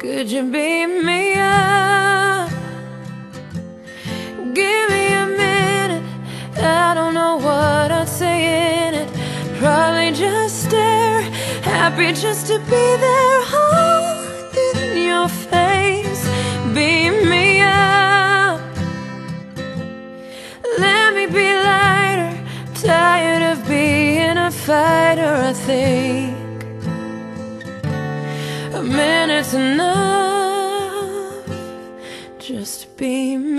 Could you beat me up? Give me a minute, I don't know what I'd say in it. Probably just stare, happy just to be there, holding your face. Beat me up, let me be lighter. Tired of being a fighter, I think a minute's enough. Just be me.